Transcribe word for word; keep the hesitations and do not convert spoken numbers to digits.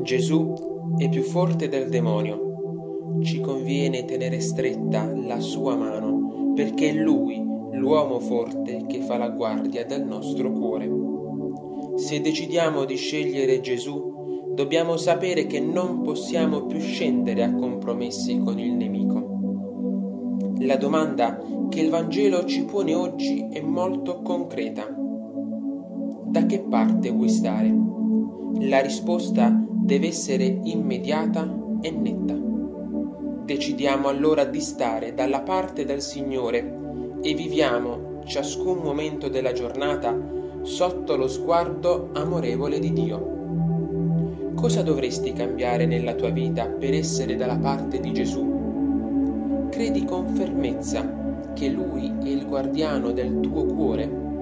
Gesù è più forte del demonio. Ci conviene tenere stretta la sua mano, perché è Lui, l'uomo forte, che fa la guardia del nostro cuore. Se decidiamo di scegliere Gesù, dobbiamo sapere che non possiamo più scendere a compromessi con il nemico. La domanda che il Vangelo ci pone oggi è molto concreta. Da che parte vuoi stare? La risposta deve essere immediata e netta. Decidiamo allora di stare dalla parte del Signore e viviamo ciascun momento della giornata sotto lo sguardo amorevole di Dio. Cosa dovresti cambiare nella tua vita per essere dalla parte di Gesù? Credi con fermezza che Lui è il guardiano del tuo cuore